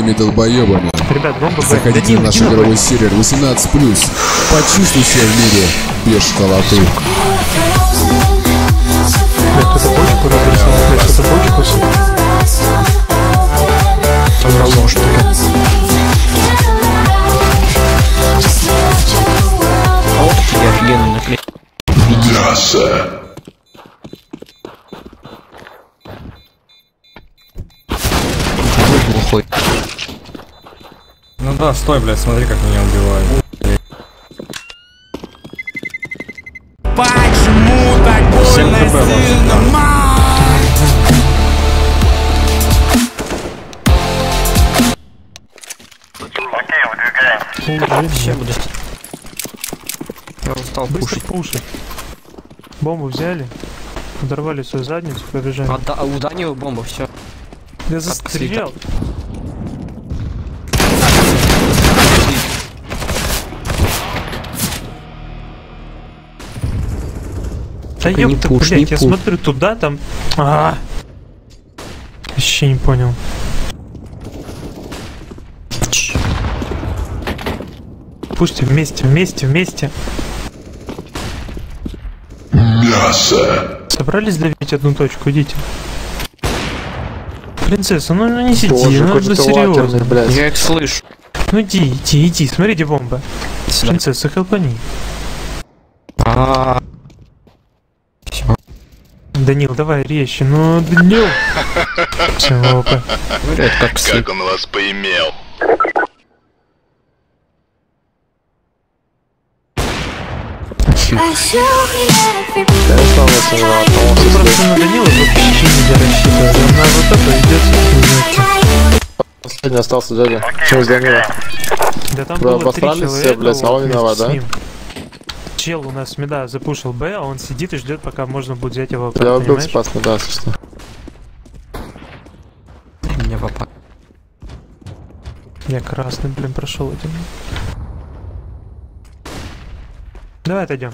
этими долбоебами. Ребят, бомба. Заходите на наш игровой сервер 18+. Почувствуй себя в мире без школоты. Блядь, кто-то бочку разрисовал, блядь, кто-то бочку собрал, что ли? А вот я офигенно наклеил. Мясо. Глухой. Ну да, стой, блядь, смотри, как меня убивают. Почему так больно сильно, Окей, выдвигаем. Все, буду. Я устал Быстро пушить. пушить. Бомбу взяли, подорвали свою задницу, побежали. А у Даниила бомба, все. Я застрял. Да Не ёпта, пуш, блядь, не я пуш. смотрю туда, там... Вообще не понял. Пусть вместе, вместе, вместе. Мясо. Собрались давить одну точку, идите. Принцесса, ну не сиди, Боже, ну какой же ты серьезно. латерный, блядь. Я их слышу. Ну иди, смотрите бомба. Принцесса, хелпани. Данил, давай резче, ну Данил. Все, опа. Говорят, как слип. Как он вас поимел? Тут просто на Данила вообще нельзя рассчитывать. Он на вот это идет. Последний остался дядя. Чего с Данила? Да там Вы было 3 обосрались все, человека. блядь, а он виноват, да? Чел у нас меда запушил Б, а он сидит и ждет, пока можно будет взять его. Я убил понимаешь? спас, да, если что. Меня попал. Я красный, блин, прошел один. Давай отойдем.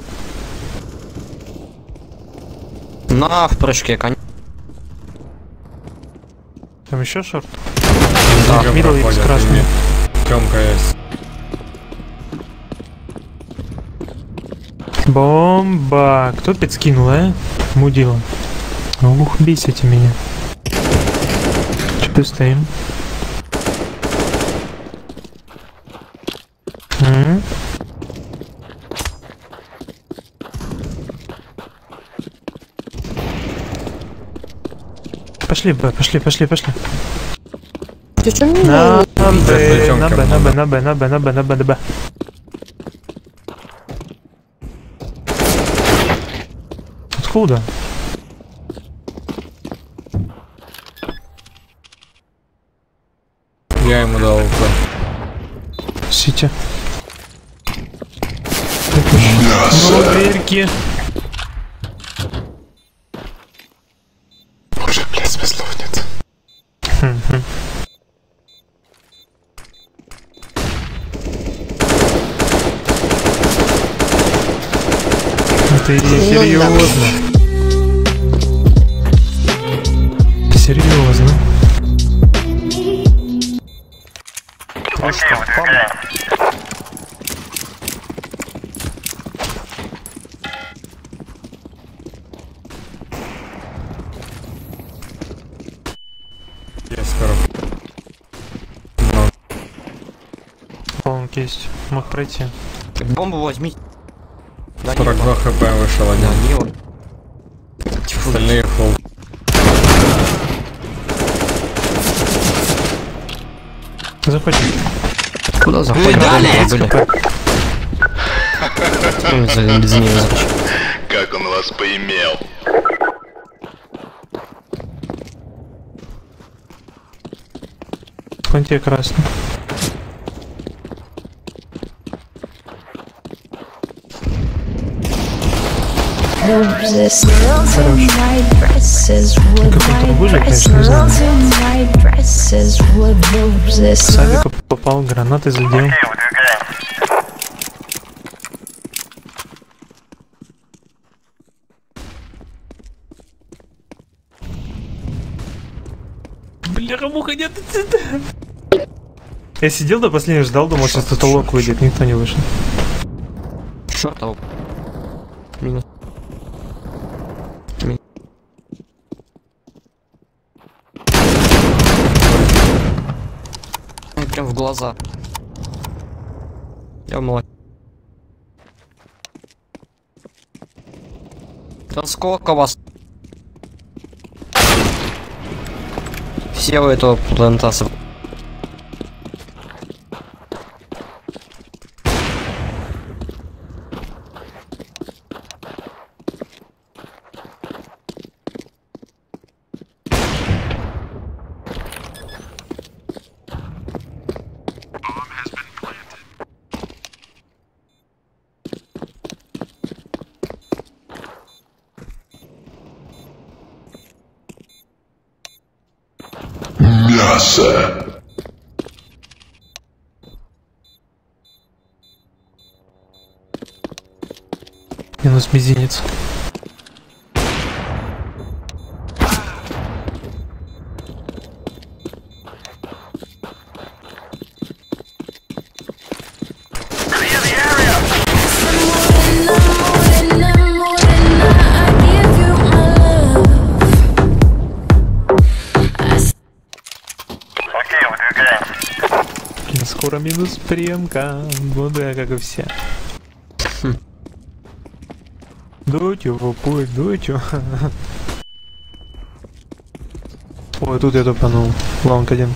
На, в прыжке, конь. Там еще шорт. Да, Мидл X красный. Тёмка есть. Бомба! Кто опять скинул, а? Мудила. Ух, бесите меня. Че стоим? Пошли, Б, пошли. На Б. Откуда? Я ему дал укол. Сити. Дверки. Боже, блядь, смыслов нет. Ты серьезно? Серьезно? Окей, выдвигаем. Есть коробка. Полнок есть. Мог пройти. Бомбу возьми. 42 хп вышел один. Данила. Остальные фул. Заходи. Куда заходим? Без нее зачем? Как он вас поимел? В фонте красный. Савика попал, гранаты задел. Окей, выдвигаем. Бля, муха нет отсюда. Я сидел до последнего, ждал, думал, сейчас кто-то лок выйдет, никто не вышел. Шорт, ау. Минус. Прям в глаза. Я молодец. Да сколько вас? Все у этого плантаса. Мясо. Минус мизинец. Скоро минус премка, буду я как и все. Дуйте в путь, дуйте. Ой, тут я тупанул. Лаунг один.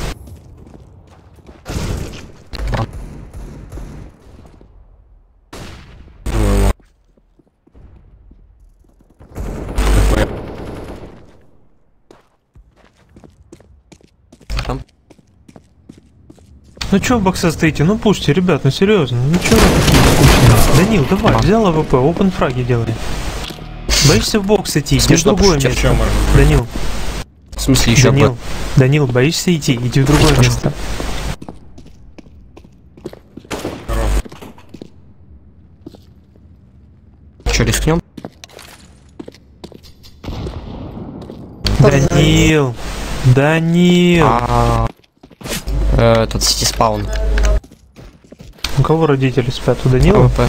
Ну чё в боксе стоите? Ну пушьте, ребят, ну серьезно, ну чё вы такие скучные? Данил, давай, взял АВП, опен фраги делай. Боишься в бокс идти, иди в другое место. Данил. В смысле еще Данил, Данил, боишься идти, иди в другое место. Че, рискнем? Данил! Данил! Этот сити спаун. У кого родители спят? У Данила? АВП.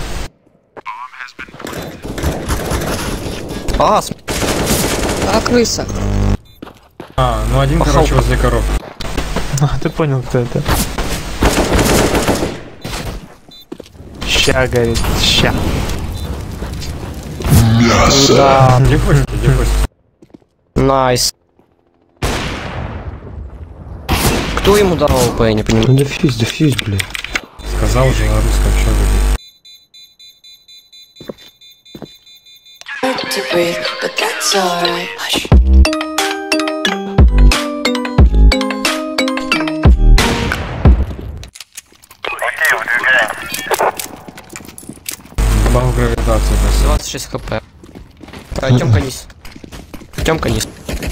А, крыса. А, ну один, Пахал. короче, возле коров. А, ты понял, кто это? Ща, говорит, ща. Мясо. Да, Дефости, дефости. найс. Кто ему дал АВП, я не понимаю. Дефьюз, блядь. Сказал же на русском, что вы. To breathe, but that's alright. Hush. Бал гравитации. 26 хп. Тёмка низ. Тёмка низ.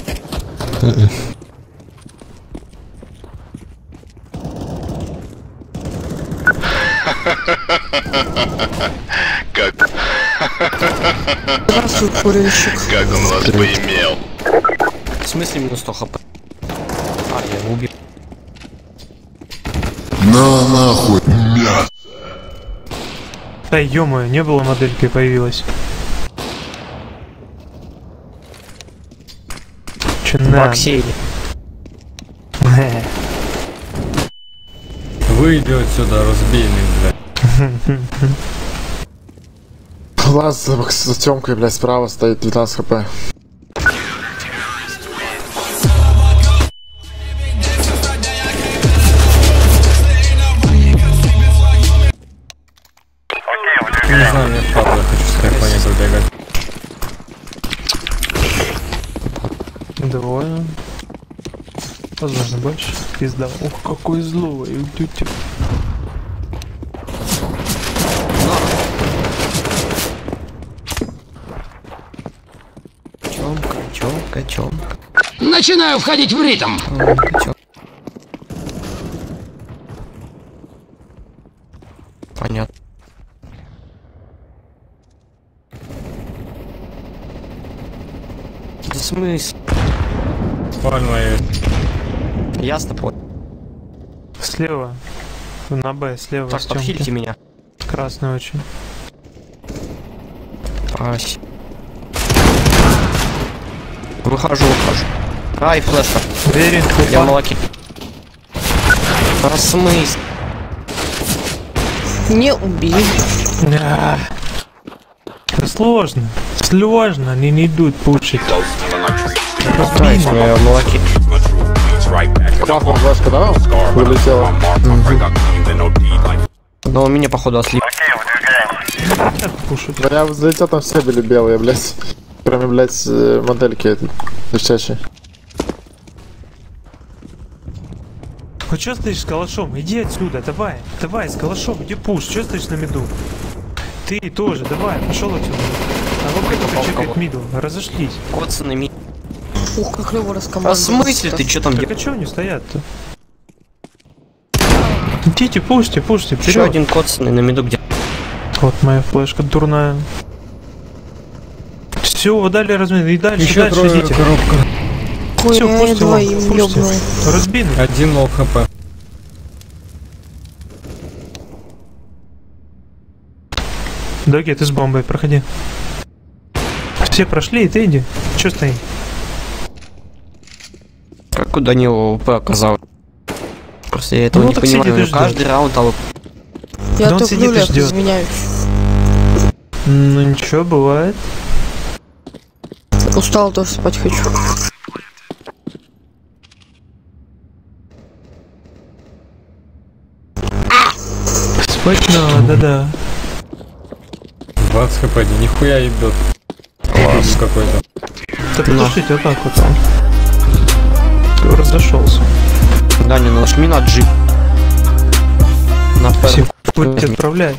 Как Здравствуй, курильщик. как он вас поимел? В смысле минус 100 хп? А, я его убил. На нахуй. Мясо. Да ё-моё, не было модельки, появилась. Чё В надо? боксе. Выйди отсюда, разбейный, блядь. Лаз за Тёмкой, блядь, справа стоит 19 хп. Не знаю, мне впадло, я хочу с кайфа не пробегать. Двое. Возможно, больше. Пизда. Ух, какой злой. Тютя. Чёмка. Начинаю входить в ритм. Понятно. Да смысл? Пальма есть. Ясно понял. Слева. На Б, слева. Так, с Тёмки. подхильте меня. Красный очень. Ась. Выхожу. Ай, флешка. Верин, Я в молоке. А смысл? Не убил. Да. Это сложно. Сложно, они не идут пушить. Дайте меня в молоке. Классная флешка, да? Вылетела. Но у меня, походу, ослеп. Хотят пушить. Да я взлетел, там все были белые, блядь. Кроме, блядь, модельки этой, девчачьей. Ну чё стоишь с калашом? Иди отсюда, давай, с калашом, иди пуш, чё стоишь на миду? Ты тоже, давай, пошел отсюда. А вот это чекает миду, разошлись. Коцаны ми. Ух, как клево А в раскомандовался. смысле ты чё там Так делаешь? а чё они стоят-то? Идите, пушьте, Еще вперед. один коцаны на миду где? Вот моя флешка дурная. Все, дали размен, и дальше, Еще дальше трое идите. коробка. Все, Хуя, я пушьте, двоим пушьте. ёбнул. Разбины. 1 лол хп. Доги, ты с бомбой, проходи. Все прошли, и ты иди. Чё стоим? Как у Данила ОВП оказалось? Просто я этого Ну, не так сидит и понимаю. ждёт. Каждый раунд АВП. Я Да он сидит и туплю, ждёт. извиняюсь. Ну ничего, бывает. Устал, тоже спать хочу. Спать надо, да. 20 хп, нихуя ебет. Класс какой-то. Да подушите, вот так вот. Разошелся. Даня, нажми на G. На P. Путь отправляй.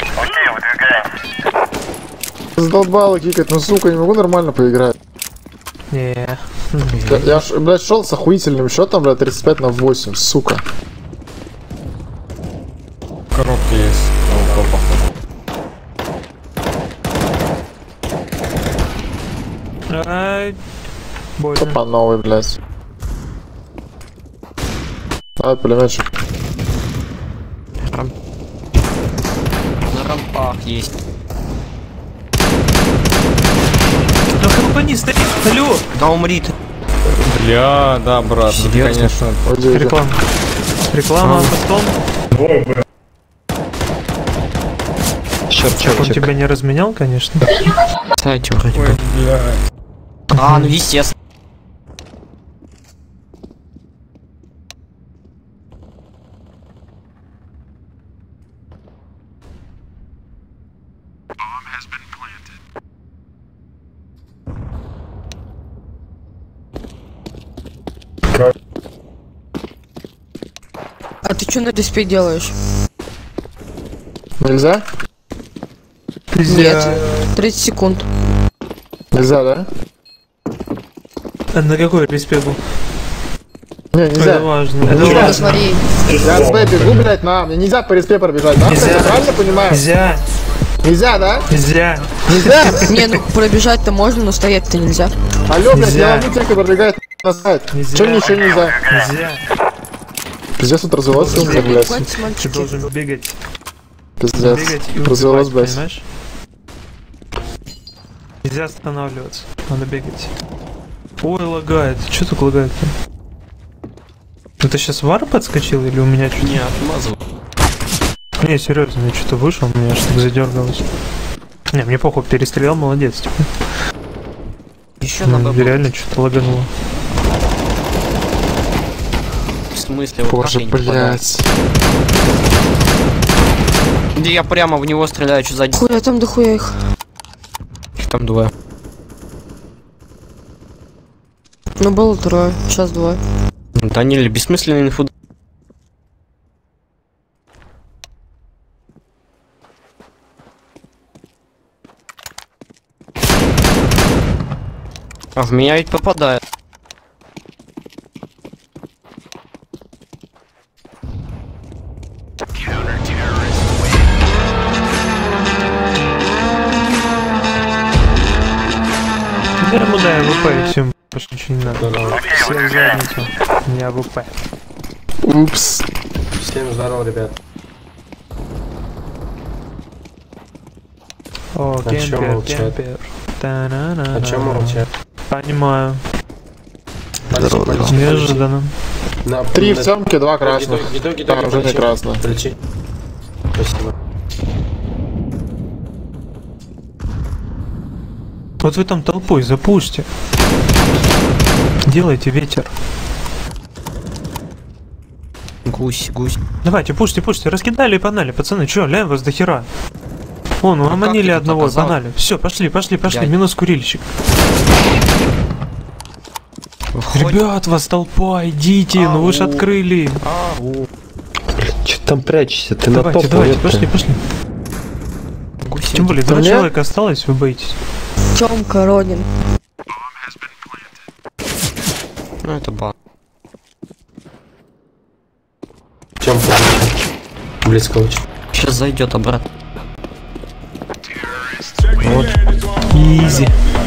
Задолбало кикать, ну сука, не могу нормально поиграть. Не. Я блядь, шел с охуительным счетом, блядь, 35-8, сука. Коробка есть. Ай. Больно. По новой, блядь. Давай пулеметчик. На рампах есть. Да хлопани, стоит, алло. Да умри ты. Бля, да, брат, ну, Серьёзно? конечно. Уйди, уйди. Реклама. Реклама, постом. Черт, Он тебя не разменял, конечно. Кстати, вроде Ой, бы. бля. А, ну естественно. А ты что на диспе делаешь? Нельзя? Нет. 30 секунд. Нельзя, да? А на какой респект был? Не, Это нельзя. важно. Это Это важно. важно. Смотри. Я с Б бегу, блядь, на. Мне нельзя по респе пробежать, да? Нельзя. Я правильно понимаю? Нельзя. Нельзя, да? Нельзя. Нельзя? Не, ну пробежать-то можно, но стоять-то нельзя. Алло, блядь, Нельзя. я могу только пробегать на сайт. Нельзя. Чё ничего нельзя? Нельзя. Пиздец, тут развелось умка, блядь. Хватит, Ты мальчики. должен бегать. Пиздец. Бегать и Развелось, убивать, блядь. понимаешь? Нельзя останавливаться. Надо бегать. Ой, лагает. Чё так лагает-то? Это сейчас вар подскочил или у меня что-то? Не, отмазал. Не, серьезно, я что-то вышел, у меня что-то задергалось. Не, мне похуй, перестрелял, молодец, типа. Еще на Б. Реально что-то лагануло. В смысле, вот Боже, так я не попадаю? блядь. Да я прямо в него стреляю, что сзади. Хуя там дохуя их. Их там двое. Ну было трое, сейчас двое. Даниль, бессмысленный инфу. А в меня ведь попадает. Да ему дай АВП и всем больше ничего не надо. Все в задницу. Не АВП. Упс. Всем здорово, ребят. О, А чё кемпер, молчат? кемпер. Та-на-на-на. А чё молчат? Понимаю. Здорово. Неожиданно. 3 в темке, 2 красных. Да, уже не красно. Включи. Спасибо. Вот вы там толпой запушьте. Делайте ветер. Гусь, гусь. Давайте, пушьте, раскидали и погнали, пацаны, чё, ляем вас до хера. Вон, угомонили как ты тут одного и оказал? погнали. Все, пошли, Я- минус курильщик. Ребят, вас толпа, идите, ну вы ж открыли. Че там прячешься? Ты на Давайте, топ, пошли. Тем более, 2 Мне? человека осталось, вы боитесь. Тёмка, Родин. Ну это баг. Чем близко очень. Сейчас зайдет обратно. Изи.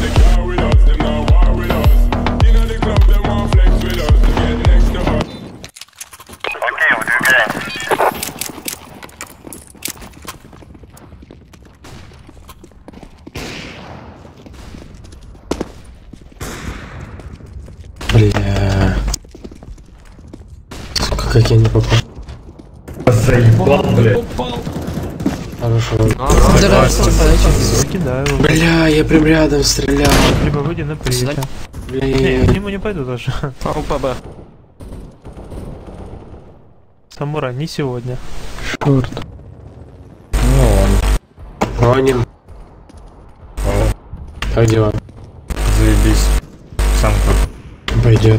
Бля. Сука, как я не попал. Хорошо. Закидаю. Бля, я прям рядом стрелял. Либо выйди на прийти. Не, я к нему не пойду даже. АУПБ. Самурай, не сегодня. Черт. Ронин. Как дела? Заебись. Сам как. Пойдет.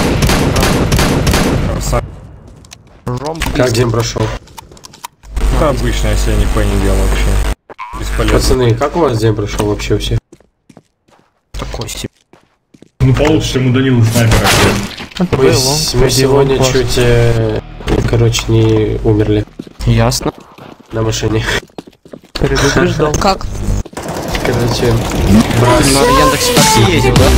Ром. Как день прошел? Ну, обычно, если я не делал вообще. Бесполезно. Пацаны, как у вас день прошел вообще у всех? Такой себе. Ну получше, чем у Данилы снайпера. Мы сегодня чуть, короче, не умерли Ясно. на машине. Предупреждал. Как? Короче, На Яндекс такси ездил, да?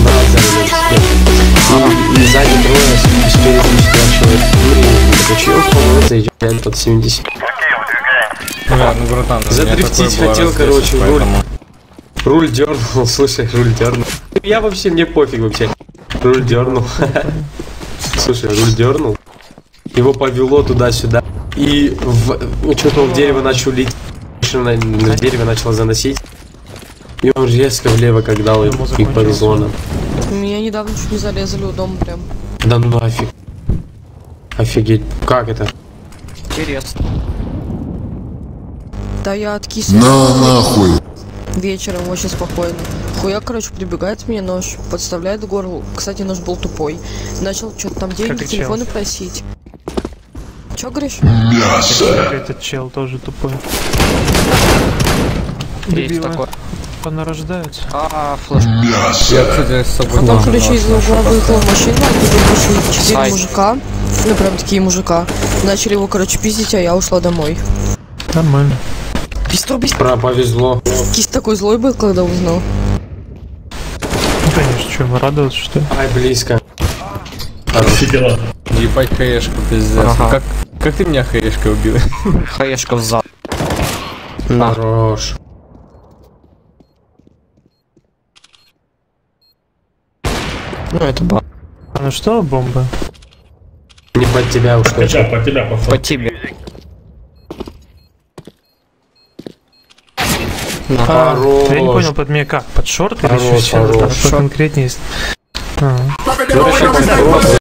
и сзади трое, спереди 4 человек. Короче, по-моему, зайдет под 70. Бля, ну братан, у меня Задрифтить такое было хотел, раз короче, 10, поэтому- руль дернул, слушай, руль дернул. Я вообще, мне пофиг вообще. Руль дернул. Слушай, руль дернул. Его повело туда-сюда. И что-то он в дерево начал лететь. Машина в дерево начала заносить. И он резко влево как дал, и повезло нам. Меня недавно чуть не зарезали у дома прям. Да ну нафиг. Офигеть. Как это? Интересно. Да я откис. Нахуй. Вечером очень спокойно. Хуя, короче, прибегает мне нож, подставляет к горлу. Кстати, нож был тупой. Начал что-то там деньги, Как и чел. телефоны просить. Чё говоришь? Этот чел тоже тупой. Есть Дебилы. такое. Понарождаются. Флэш. Я, кстати, с собой Потом, тоже короче, из ношу. угла выехала машина, оттуда вышли 4 Сайт. мужика. Ну, прям такие мужика. Начали его, короче, пиздить, а я ушла домой. Нормально. Быстро. Повезло. Кис такой злой был, когда узнал. Ну, конечно, что, ему радоваться, что ли? Ай, близко. Ебать хаешку, пиздец. Ага. Как ты меня хаешкой убил? Хаешка взад. На. Хорош. Ну это баг. А ну что, бомба? Не под тебя уж точно. По тебе. На. Хорош. Я не понял, под меня как? Под шорт или Хорош, еще хорош. что конкретнее есть? А. Ну, решил,